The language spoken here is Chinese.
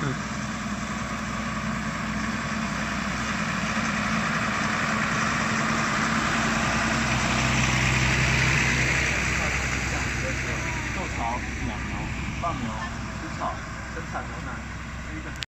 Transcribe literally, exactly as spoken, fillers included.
豆潮、养牛、放牛、吃草、生产牛奶。